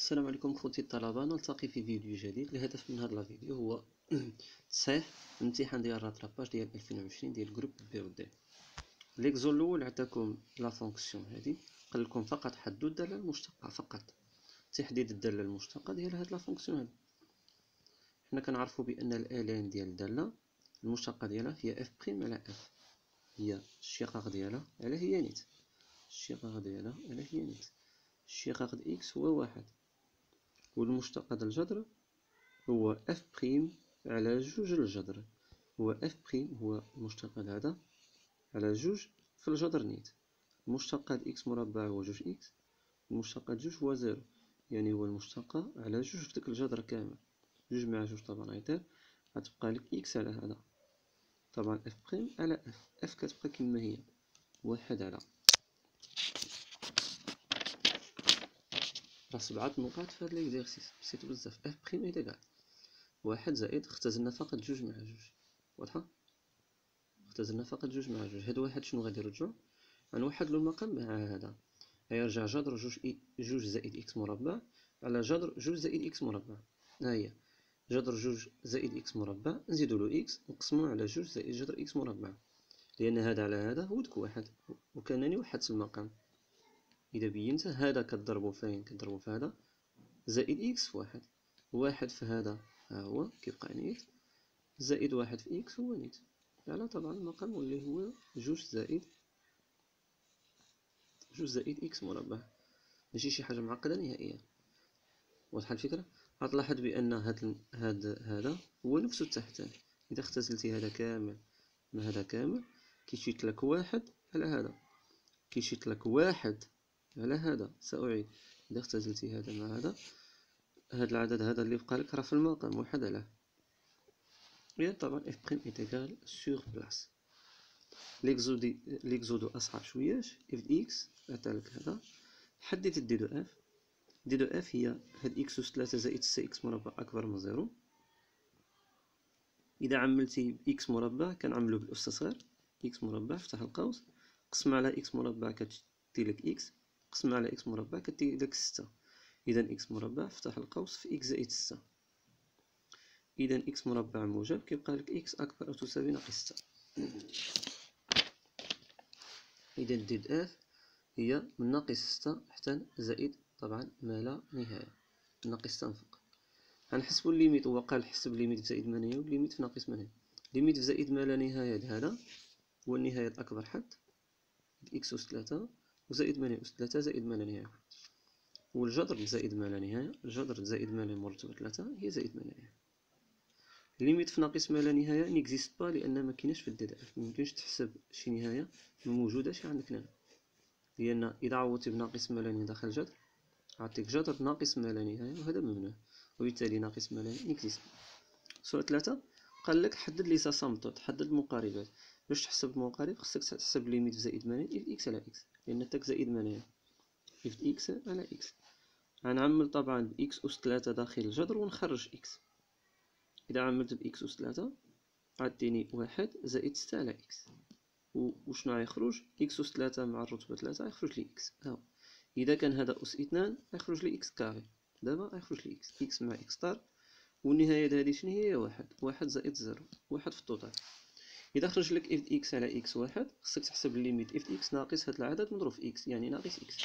السلام عليكم خوتي الطلبه، نلتقي في فيديو جديد. الهدف من هذا الفيديو هو تصحيح الامتحان ديال الراتراباج ديال 2020 ديال جروب بي او دي. ليكزو الاول عطاكم لا فونكسيون هذه، قال لكم فقط حددوا الداله المشتقه، فقط تحديد الداله المشتقه ديال هاد لا فونكسيون هذه. حنا كنعرفوا بان الالين ديال الداله المشتقه ديالها هي اف بريم على اف، هي الشقاق ديالها على هي نيت، الشقاق ديالها على هي نيت، الشقاق د اكس هو واحد، والمشتق ديال الجذر هو اف بريم على جوج الجذر، هو اف بريم هو المشتق هذا على جوج في الجذر نيت. المشتق د اكس مربع هو جوج اكس، المشتق د جوج هو زيرو، يعني هو المشتق على جوج في داك الجذر كامل. جوج مع جوج طبعا غيطير، غتبقى لك اكس على هذا، طبعا اف بريم على اف، اف كتبقى كما هي واحد على، راه 7 نقاط في هاد ليكزارسيس بسيط بزاف. اف بريم هي كاع واحد زائد اختزلنا فقط جوج مع جوج، واضحة؟ اختزلنا فقط جوج مع جوج. هاد واحد شنو غادي يرجعو؟ غنوحدلو المقام مع هذا، غيرجع جذر جوج زائد اكس مربع على جذر جوج زائد اكس مربع. ها هي جذر جوج زائد اكس مربع نزيدولو اكس نقسمو على جوج زائد جذر اكس مربع، لأن هذا على هذا هو داك واحد، وكانني وحدت المقام. إذا بينت هذا كتضربو فين؟ كتضربو في هذا زائد اكس في واحد، واحد في هذا ها هو كيبقى نيت، زائد واحد في اكس هو نيت على طبعا المقام واللي هو جوج زائد اكس مربع. ماشي شي حاجة معقدة نهائيا، واضحة الفكرة؟ غتلاحظ بأن هذا هو نفسه التحتاني، إذا اختزلتي هذا كامل مع هذا كامل كيشيط لك واحد على هذا، كيشيط لك واحد على هذا. سأعيد، إذا اختزلتي هذا مع هذا، هذا العدد هذا اللي بقى لك راه في المقام واحد على، إذا طبعا اف بريم est égal sur place. ليكزودو أصعب شوياش. اف دي اكس عطالك هذا، حدد دي دو اف، دي دو اف هي هاد اكس أس 3 زائد 6 اكس مربع أكبر من زيرو. إذا عملتي بإكس مربع كنعملو بالأس صغير، اكس مربع افتح القوس، قسم على اكس مربع كتديلك اكس، قسم على اكس مربع كديلك 6. إذا اكس مربع افتح القوس في اكس زائد 6، إذا اكس مربع موجب كيبقى لك اكس أكبر أو تساوي ناقص 6. إذا دي دو اف هي من ناقص 6 حتى زائد طبعا ما لا نهاية، من ناقص 6 فوق. غنحسبو الليميت، هو قال حسب الليميت في زائد ما لا نهاية والليميت في ناقص ما لا نهاية. الليميت في زائد ما لا نهاية هذا هو النهاية الأكبر حد إكس أس 3 وزائد ما لا أس 3 زائد ما لا نهاية، والجذر زائد ما لا نهاية، الجذر زائد ما لا مرتبط 3 هي زائد ما لا نهاية. الليميت في ناقص ما لا نهاية نيكزيست با، لأن مكيناش في الدي دي اف، ميمكنش تحسب شي نهاية موجوداش عندك هنا، لأن إذا عوضتي بناقص ما لا نهاية داخل الجذر عطيك جذر ناقص ما لا نهاية، وهذا ممنوع، وبالتالي ناقص ما لا نهاية نيكزيست با. سؤال 3 قال لك حدد لي ساسامبتوت، حدد المقاربات. باش تحسب المقارب خصك تحسب ليميت في زائد ما لا نهاية اف اكس على اكس، لأن تاك زائد ما لا نهاية اف اكس على اكس. غنعمل طبعا بإكس أس 3 داخل الجذر ونخرج اكس. إذا عملت بإكس أس 3 غاديني واحد زائد 6 على اكس، وشنو غيخرج؟ اكس أس 3 مع الرتبة 3 غيخرج لي اكس. هاهو إذا كان هذا أس 2 غيخرج لي اكس كاري، دابا غيخرج لي اكس مع اكس طار، والنهاية د هادي شنو هي؟ واحد زائد زيرو، واحد في التوتال. إذا خرج لك اف اكس على اكس واحد خصك تحسب الليميت اف اكس ناقص هاد العدد مضروب في اكس، يعني ناقص اكس.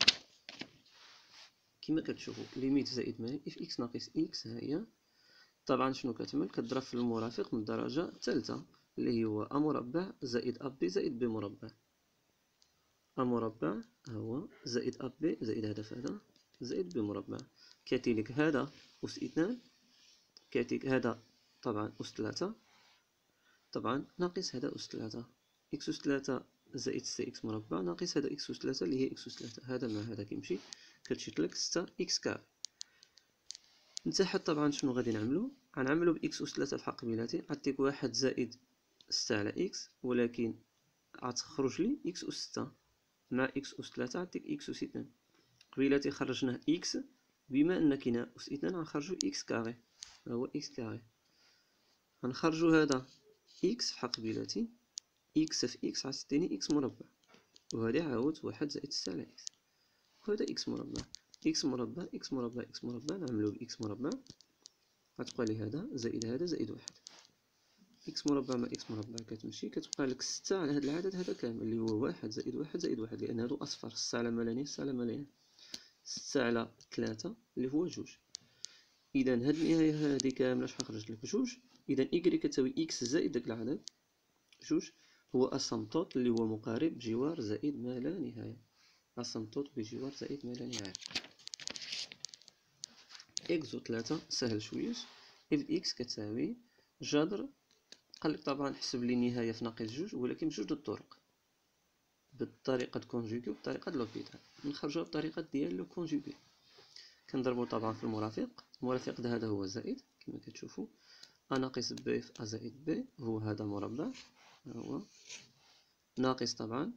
كما كتشوفوا ليميت زائد ما اف اكس ناقص اكس ها هي، طبعا شنو كتعمل؟ كتضرب في المرافق من الدرجة الثالثة اللي هو أ مربع زائد أ بي زائد بي مربع. أ مربع هو زائد أ بي زائد هذا في هذا زائد بي مربع، كاتيلك هذا أس 2 كاتيك هذا طبعا أس 3 طبعا ناقص هذا أس 3، إكس أس 3 زائد 6 إكس مربع ناقص هذا إكس أس 3 اللي هي إكس أس 3، هذا مع هذا كيمشي كتشيط 6 إكس كاري. من تحت طبعا شنو غادي نعملو؟ غنعملو بإكس أس 3 الحق بيناتي، عطيك واحد زائد 6 على إكس، ولكن غتخرج لي إكس أس 6 مع إكس أس 3 عطيك إكس أس 2. قبيلاتي خرجناه إكس، بما أن كاينة أس 2 غنخرجو إكس كاري، هو إكس كاري. غنخرجو هذا إكس في حق بيناتي، إكس في إكس غتعطيني إكس مربع، وهادي عاود واحد زائد 6 على إكس، وهذا إكس مربع. إكس مربع إكس مربع إكس مربع نعملو بإكس مربع، غتبقى لي هذا زائد هذا زائد واحد. إكس مربع مع إكس مربع كتمشي، كتبقى لك 6 على هاد العدد هذا كامل اللي هو واحد زائد واحد زائد واحد، لأن هادو أصفر. 6 على ملانين 6 على ملانين 6 على 3 اللي هو جوج. إذا هاد النهاية هادي كاملة شحال خرجت لك؟ جوج. إذا إكغيك كتساوي إكس زائد داك العدد جوج هو أسمطوط اللي هو مقارب بجوار زائد ما لا نهاية. أسمطوط بجوار زائد ما لا نهاية. إكس و 3 سهل شويش. إذ إكس كتساوي جذر، قالك طبعا حسب لي نهاية في ناقص جوج، ولكن بجوج د الطرق، بالطريقة كونجوغي وبالطريقة لوبيتال. نخرجوها بالطريقة ديال لو كونجوغي، كنضربو طبعا في المرافق. المرافق هذا هو زائد كما كتشوفوا، أ ناقص ب في أ زائد ب هو هذا مربع، هو ناقص طبعا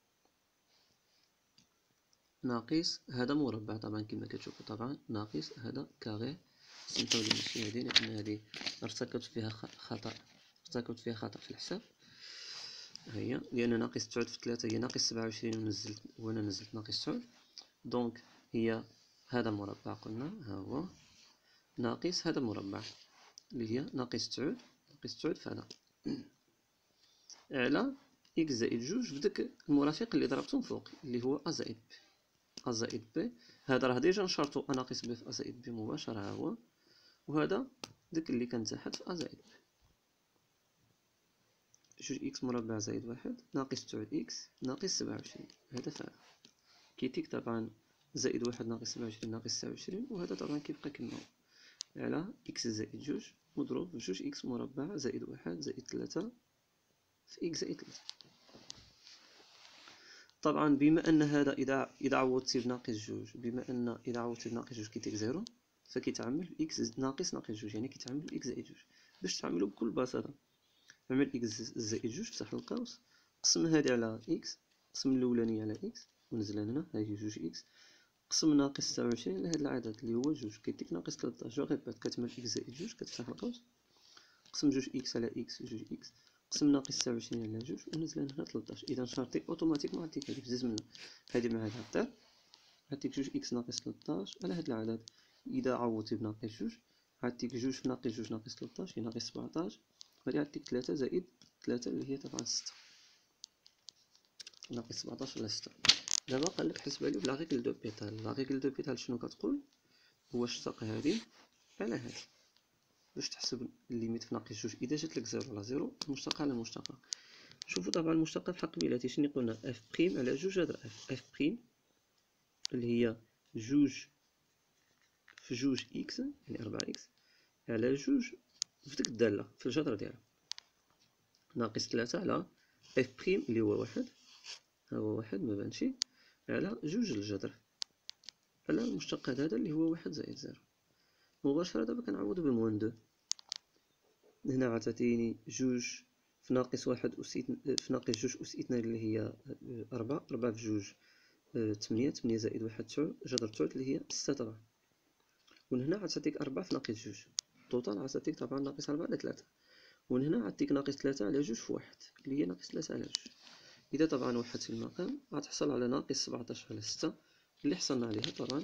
ناقص هذا مربع طبعا كما كتشوفوا، طبعا ناقص هذا كاغي. نسميتو لي ماشي هادي لأن هادي ارتكبت فيها خطأ في الحساب. هي لأن ناقص 9 في 3 هي ناقص 27 ونزلت، وأنا نزلت ناقص 9، دونك هي هذا مربع قلنا ها هو ناقص هذا مربع اللي هي ناقص 9 في هذا على إكس زائد جوج بداك المرافق اللي ضربتهم فوق اللي هو أ زائد ب. أ زائد ب هذا راه ديجا نشرطو أ ناقص ب في أ زائد ب مباشرة ها هو، وهذا داك اللي كان تحت في أ زائد ب. جوج إكس مربع زائد واحد ناقص 9 إكس ناقص 27 هذا فعلا كيتيك طبعا زائد واحد ناقص 27 ناقص 29، وهذا طبعا كيبقى كما هو على إكس زائد جوج مضروب في جوج إكس مربع زائد واحد زائد 3 في إكس زائد 3. طبعا بما أن هذا إذا عوضتي بناقص جوج، بما أن إذا عوضتي بناقص جوج كيتيك زيرو، فكيتعامل بإكس ناقص جوج، يعني كيتعامل بإكس زائد جوج. باش تعملو بكل بساطة نعمل إكس زائد جوج فتح القوس، قسم هادي على إكس، قسم الأولانية على إكس ونزل هنا هاهي جوج إكس، قسم ناقص 29 على هاد العدد اللي هو جوج كيديك ناقص 13. جو غيبات كتمل إكس زائد جوج كتفتح القوس، قسم جوج إكس على إكس جوج إكس، قسم ناقص 29 على جوج ونزل هنا 13. إذا شرطي أوتوماتيكمون عطيك هادي بزز منها، هادي مع هادي غطير عطيك جوج إكس ناقص 13 على هاد العدد. إذا عوضتي بناقص جوج عطيك جوج في ناقص جوج ناقص 13 هي ناقص 17، غادي عطيك 3 زائد 3 اللي هي طبعا 6 ناقص 17 على 6. دابا قالك حسبها لي بلا ريغل دو بيتال. لا ريغل دو بيتال شنو كتقول؟ هو اشتق هادي على هادي باش تحسب الليميت في ناقص جوج. إذا جات لك زيرو على زيرو المشتقة على المشتقة. شوفوا طبعا المشتقة بحق قبيلاتي شنو قلنا؟ اف بريم على جوج هضرب اف بريم اللي هي جوج في جوج إكس يعني 4 إكس على جوج في ديك الدالة في الجذر ديالها ناقص 3 على اف بريم اللي هو واحد، ها هو واحد مبانشي، على جوج الجذر على المشتق هذا اللي هو واحد زائد زيرو. مباشرة دابا كنعوض بموان دو. هنا عطاتيني جوج في ناقص واحد أس في ناقص جوج أس اثنان اللي هي 4 في جوج 8 زائد واحد 9 جذر 9 اللي هي 6 طبعا. ومن هنا عطاتيك 4 في ناقص جوج توتال عطاتيك طبعا ناقص 4 على 3، ومن هنا عطيك ناقص 3 على جوج في واحد اللي هي ناقص 3 على جوج. إذا طبعا وحدت المقام غتحصل على ناقص 17 على 6 اللي حصلنا عليها طبعا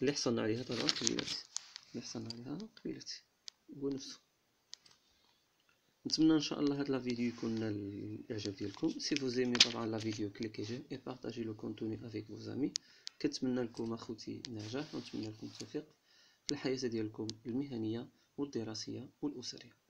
قبيلتي هو نفسه. نتمنى ان شاء الله هاد لا فيديو يكون نال الاعجاب ديالكم. سي فوز ايمي طبعا لا فيديو كليكي جيم اي بارطاجي لو كونتوني افيك فوز امي. كنتمنى لكم اخوتي النجاح ونتمنى لكم التوفيق في الحياة ديالكم المهنية والدراسية والأسرية.